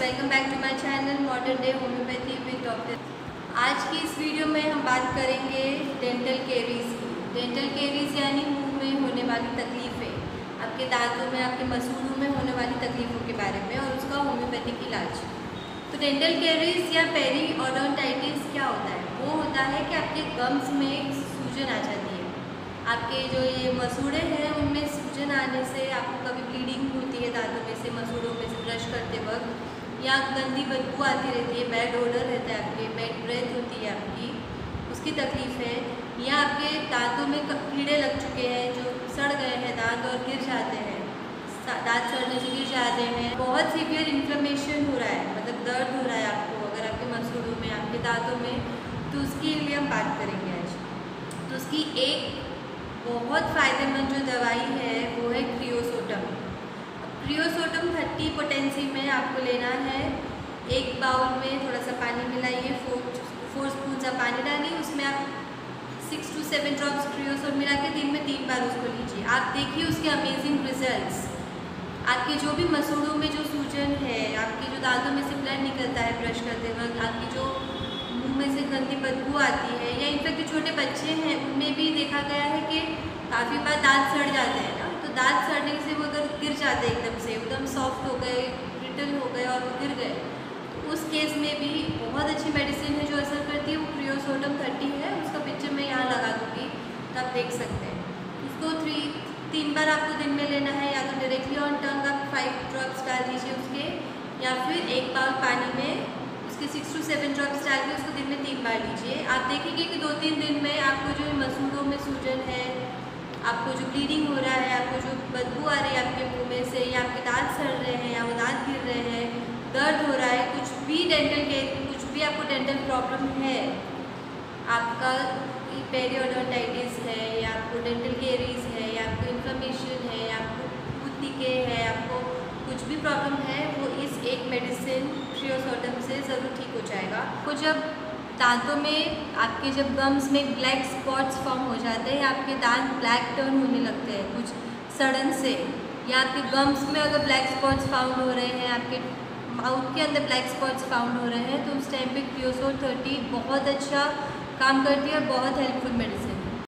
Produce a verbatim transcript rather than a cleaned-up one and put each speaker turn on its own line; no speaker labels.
Welcome back to my channel modern day homoeopathy with doctor. आज की इस video में हम बात करेंगे डेंटल केरीज की। डेंटल केरीज यानी मुंह में होने वाली तकलीफ़ें, आपके दांतों में, आपके मसूड़ों में होने वाली तकलीफ़ों के बारे में और उसका होम्योपैथिक इलाज। तो डेंटल केरीज या पेरिओडोंटाइटिस क्या होता है? वो होता है कि आपके गम्स में सूजन आ जाती है। आपके जो ये मसूड़े हैं उनमें सूजन आने से आपको कभी ब्लीडिंग होती है दांतों में से, मसूड़ों में से ब्रश करते वक्त, या गंदी बदबू आती रहती है, बैड ओडर रहता है, आपके बैड ब्रेथ होती है आपकी, उसकी तकलीफ़ है, या आपके दांतों में कीड़े लग चुके हैं जो सड़ गए हैं दांत और गिर जाते हैं, दांत सड़ने से गिर जाते हैं, बहुत सीवियर इन्फ्लेमेशन हो रहा है, मतलब दर्द हो रहा है आपको अगर आपके मसूड़ों में, आपके दांतों में, तो उसके लिए हम बात करेंगे आज। तो उसकी एक बहुत फ़ायदेमंद जो दवाई है वो है क्रियोसोटम। क्रियोसोटम थर्टी पोटेंसी में आपको लेना है। एक बाउल में थोड़ा सा पानी मिलाइए, फोर फोर स्पून सा पानी डालिए, उसमें आप six to seven drops creosote मिला के दिन में तीन बार उसको लीजिए। आप देखिए उसके अमेजिंग रिजल्ट्स। आपके जो भी मसूड़ों में जो सूजन है, आपके जो दांतों में से ब्लड निकलता है ब्रश करते वक्त, आपकी जो मुंह में से गंदी बदबू आती है, या इनफैक्ट जो छोटे बच्चे हैं उनमें भी देखा गया है कि काफ़ी बार दांत सड़ जाते हैं ना, तो दांत सड़ने से वो अगर गिर जाते हैं एकदम से, एकदम सॉफ्ट हो गए, ब्रिटल हो गए और वो गिर गए, तो उस केस में भी बहुत अच्छी मेडिसिन है जो असर करती है, वो क्रियोसोटम थर्टी है। उसका पिक्चर मैं यहाँ लगा दूँगी तो आप देख सकते हैं। उसको थ्री तीन बार आपको दिन में लेना है, या तो डायरेक्टली ऑन टंग आप फाइव ड्रॉप्स डाल दीजिए उसके, या फिर एक बाउल पानी में उसके सिक्स टू सेवन ड्रॉप्स डाल के उसको दिन में तीन बार लीजिए। आप देखेंगे कि दो तीन दिन में आपको जो मसूड़ों में सूजन है, आपको जो ब्लीडिंग हो रहा है, आपको जो बदबू आ रही है आपके मुंह में से, या आपके दांत सड़ रहे हैं, या वो दांत गिर रहे हैं, दर्द हो रहा है, कुछ भी डेंटल के कुछ भी आपको डेंटल प्रॉब्लम है, आपका पेरिओडोंटाइटिस है, या आपको डेंटल केरीज है, या आपको इन्फ्लेमेशन है, या आपको टूथ डिके है, आपको कुछ भी प्रॉब्लम है, वो इस एक मेडिसिन क्रियोसोटम से ज़रूर ठीक हो जाएगा। आपको जब दांतों में, आपके जब गम्स में ब्लैक स्पॉट्स फॉर्म हो जाते हैं, आपके दांत ब्लैक टर्न होने लगते हैं कुछ सडन से, या आपके गम्स में अगर ब्लैक स्पॉट्स फाउंड हो रहे हैं, आपके माउथ के अंदर ब्लैक स्पॉट्स फाउंड हो रहे हैं, तो उस टाइम पे क्रियोसोट थर्टी बहुत अच्छा काम करती है और बहुत हेल्पफुल मेडिसिन